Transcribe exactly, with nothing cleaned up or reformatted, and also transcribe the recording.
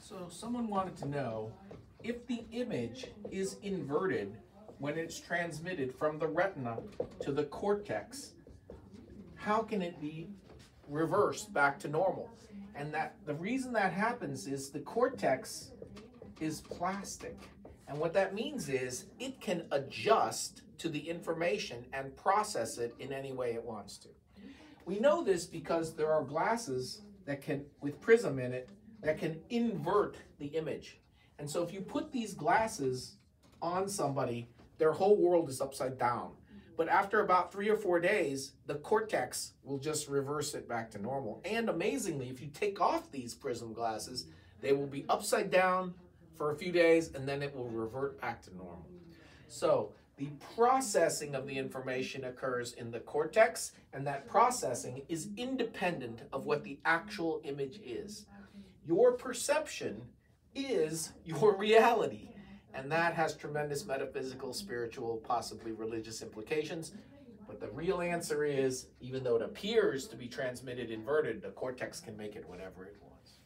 So someone wanted to know if the image is inverted when it's transmitted from the retina to the cortex, how can it be reversed back to normal? And that the reason that happens is the cortex is plastic. And what that means is it can adjust to the information and process it in any way it wants to. We know this because there are glasses that can, with prism in it, that can invert the image. And so if you put these glasses on somebody, their whole world is upside down. But after about three or four days, the cortex will just reverse it back to normal. And amazingly, if you take off these prism glasses, they will be upside down for a few days, and then it will revert back to normal. So the processing of the information occurs in the cortex, and that processing is independent of what the actual image is. Your perception is your reality, and that has tremendous metaphysical, spiritual, possibly religious implications. But the real answer is, even though it appears to be transmitted inverted, the cortex can make it whatever it wants.